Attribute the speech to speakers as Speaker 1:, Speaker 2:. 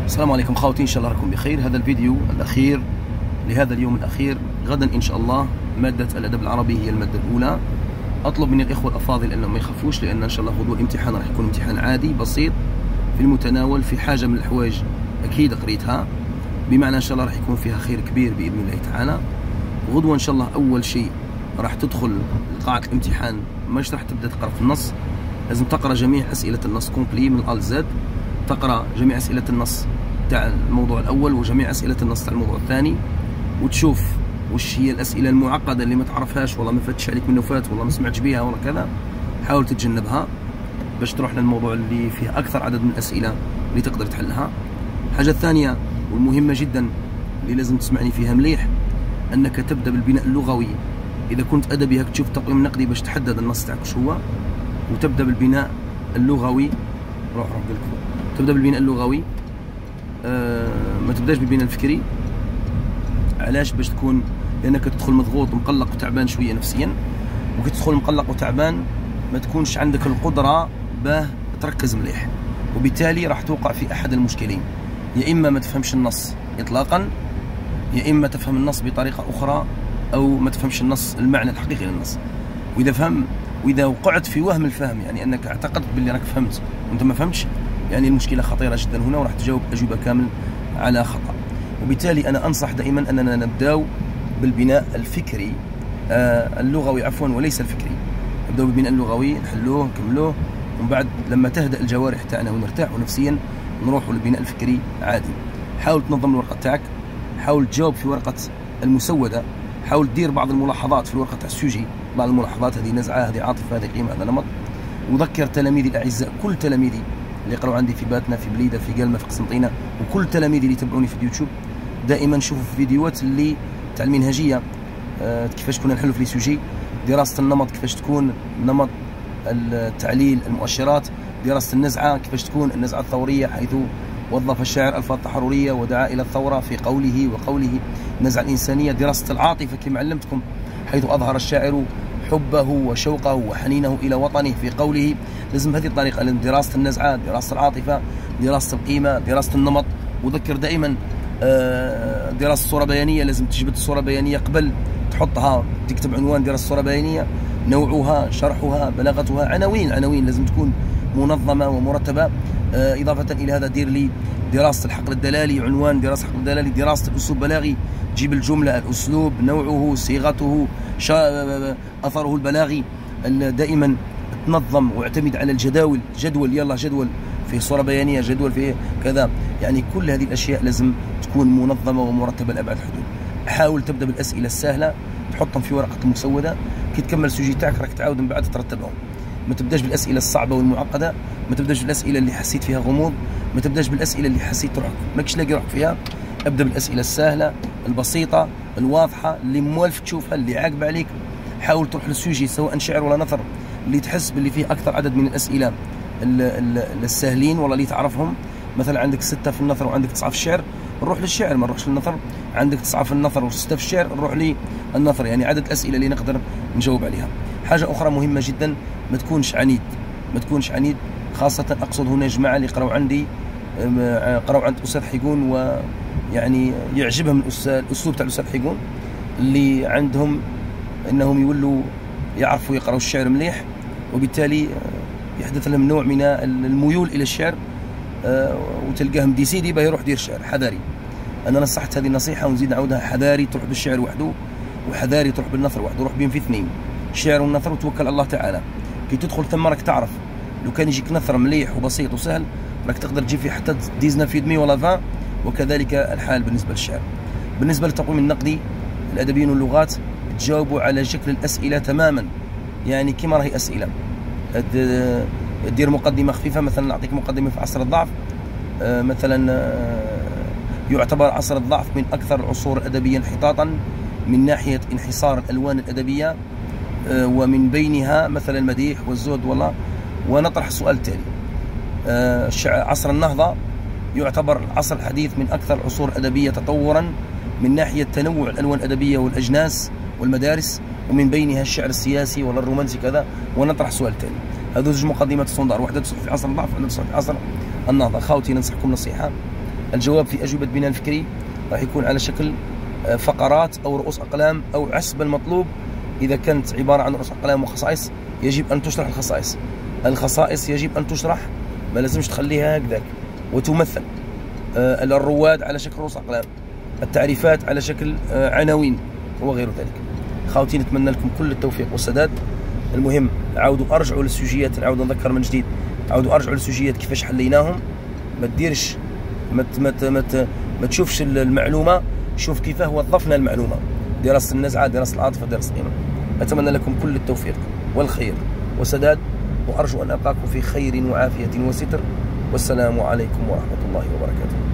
Speaker 1: السلام عليكم خوتي، ان شاء الله راكم بخير. هذا الفيديو الاخير لهذا اليوم الاخير. غدا ان شاء الله ماده الادب العربي هي الماده الاولى. اطلب من الاخوه الافاضل انهم ما يخافوش، لان ان شاء الله غدوه الامتحان راح يكون امتحان عادي بسيط في المتناول، في حاجه من الحوايج اكيد قريتها، بمعنى ان شاء الله راح يكون فيها خير كبير باذن الله تعالى. غدوه ان شاء الله اول شيء راح تدخل قاعه الامتحان، مش راح تبدا تقرا في النص، لازم تقرا جميع اسئله النص كومبلي من الى زد، تقرا جميع اسئله النص تاع الموضوع الاول وجميع اسئله النص تاع الموضوع الثاني، وتشوف وش هي الاسئله المعقده اللي ما تعرفهاش والله ما فاتش عليك منه فات والله ما سمعتش بها ولا كذا، حاول تتجنبها باش تروح للموضوع اللي فيه اكثر عدد من الاسئله اللي تقدر تحلها. الحاجه الثانيه والمهمه جدا اللي لازم تسمعني فيها مليح، انك تبدا بالبناء اللغوي. اذا كنت ادبي هاك تشوف تقويم نقدي باش تحدد النص تاعك شو هو، وتبدا بالبناء اللغوي. روح قلت تبدا بالبناء اللغوي، ما تبداش بالبناء الفكري. علاش؟ باش تكون، لانك تدخل مضغوط ومقلق وتعبان شويه نفسيا، وكي تدخل مقلق وتعبان ما تكونش عندك القدره باه تركز مليح، وبالتالي راح توقع في احد المشكلين، يا اما ما تفهمش النص اطلاقا، يا اما تفهم النص بطريقه اخرى، او ما تفهمش النص المعنى الحقيقي للنص. واذا وقعت في وهم الفهم، يعني انك اعتقدت باللي راك فهمت وانت ما فهمتش، يعني المشكله خطيره جدا هنا، وراح تجاوب اجوبه كامل على خطا. وبالتالي انا انصح دائما اننا نبداو بالبناء الفكري، اللغوي عفوا وليس الفكري. نبداو بالبناء اللغوي، نحلوه نكملوه، ومن بعد لما تهدأ الجوارح تاعنا ونرتاحوا نفسيا نروحوا للبناء الفكري عادي. حاول تنظم الورقه تاعك، حاول تجاوب في ورقه المسوده، حاول دير بعض الملاحظات في الورقه تاع السوجي، بعض الملاحظات، هذه نزعه، هذه عاطفه، هذه قيمه، هذا نمط. وذكر تلاميذي الاعزاء، كل تلاميذي اللي يقراوا عندي في باتنا، في بليده، في قلمه، في قسنطينه، وكل تلاميذي اللي يتابعوني في اليوتيوب، دائما شوفوا في فيديوهات اللي تاع المنهجيه، كيفاش كنا نحلوا في لي سوجي، دراسه النمط، كيفاش تكون نمط التعليل، المؤشرات، دراسه النزعه، كيفاش تكون النزعه الثوريه، حيث وظف الشاعر الفاظ تحرريه ودعا الى الثوره في قوله وقوله، النزعه الانسانيه، دراسه العاطفه كما علمتكم، حيث اظهر الشاعر حبه وشوقه وحنينه الى وطنه في قوله. لازم هذه الطريقه، دراسه النزعه، دراسه العاطفه، دراسه القيمه، دراسه النمط. وذكر دائما دراسه الصوره بيانيه، لازم تجبد الصوره بيانيه قبل تحطها، تكتب عنوان دراسه صوره بيانيه، نوعها، شرحها، بلاغتها، عناوين لازم تكون منظمه ومرتبه. اضافه الى هذا دير لي دراسه الحقل الدلالي، عنوان دراسه الحقل الدلالي، دراسه الاسلوب البلاغي، جيب الجمله، الاسلوب، نوعه، صيغته، اثره البلاغي. دائما تنظم واعتمد على الجداول، جدول في صوره بيانيه، جدول في كذا، يعني كل هذه الاشياء لازم تكون منظمه ومرتبه لابعد الحدود. حاول تبدا بالاسئله السهله، تحطهم في ورقه المسوده، كي تكمل السوجي تاعك راك تعاود من بعد ترتبهم. ما تبداش بالاسئله الصعبه والمعقده، ما تبداش بالاسئله اللي حسيت فيها غموض، ما تبداش بالاسئله اللي حسيت روحك ماكش لاقي روحك فيها. ابدا بالاسئله السهله البسيطه الواضحه اللي موالف تشوفها، اللي عاقبه عليك. حاول تروح للسوجي سواء شعر ولا نثر اللي تحس باللي فيه اكثر عدد من الاسئله السهلين والله اللي تعرفهم. مثلا عندك 6 في النثر وعندك 9 في الشعر، نروح للشعر ما نروحش للنثر. عندك 9 في النثر و6 في الشعر، نروح للنثر. يعني عدد الاسئله اللي نقدر نجاوب عليها. حاجه اخرى مهمه جدا، ما تكونش عنيد، خاصه اقصد هنا جماعه اللي قراوا عندي، قراوا عند الاستاذ حيقون، ويعني يعجبهم الاسلوب تاع الاستاذ حيقون، اللي عندهم انهم يولوا يعرفوا يقراوا الشعر مليح، وبالتالي يحدث لهم نوع من الميول الى الشعر، وتلقاهم ديسيدي باه يروح يدير الشعر. حذاري، انا نصحت هذه النصيحه ونزيد نعاودها، حذاري تروح بالشعر وحده، وحذاري تروح بالنثر وحده، روح بين في اثنين، الشعر والنثر، وتوكل على الله تعالى. كي تدخل ثم راك تعرف، لو كان يجيك نثر مليح وبسيط وسهل راك تقدر تجيب فيه حتى 19% ولا 20، وكذلك الحال بالنسبه للشعر. بالنسبه للتقويم النقدي، الادبيين واللغات تجاوبوا على شكل الاسئله تماما، يعني كما راهي اسئله. دير مقدمه خفيفه، مثلا نعطيك مقدمه في عصر الضعف، مثلا يعتبر عصر الضعف من اكثر العصور الادبيه انحطاطا من ناحيه انحصار الالوان الادبيه، ومن بينها مثلا المديح والزهد والله. ونطرح السؤال التالي، عصر النهضه يعتبر العصر الحديث من اكثر العصور الادبيه تطورا من ناحيه تنوع الالوان الادبيه والاجناس والمدارس، ومن بينها الشعر السياسي ولا الرومانسي كذا. ونطرح السؤال التالي. هذو زوج مقدمات الصندار، واحده تصح في عصر الضعف وواحده تصح في عصر النهضه. خاوتي ننصحكم نصيحه، الجواب في أجوبة بناء الفكري راح يكون على شكل فقرات أو رؤوس أقلام أو حسب المطلوب. إذا كانت عبارة عن رؤوس أقلام وخصائص يجب أن تشرح الخصائص. الخصائص يجب أن تشرح، ما لازمش تخليها هكذاك وتمثل. الرواد على شكل رؤوس أقلام، التعريفات على شكل عناوين وغير ذلك. خاوتي نتمنى لكم كل التوفيق والسداد. المهم عاودوا ارجعوا للسوجيات، نعاود نذكر من جديد، عاودوا ارجعوا للسوجيات كيفاش حليناهم. ما تديرش ما تشوفش المعلومه، شوف كيفاه وظفنا المعلومه. دراسه النزعه، دراسه العاطفه، دراسه القيمه. اتمنى لكم كل التوفيق والخير والسداد، وارجو ان القاكم في خير وعافيه وستر. والسلام عليكم ورحمه الله وبركاته.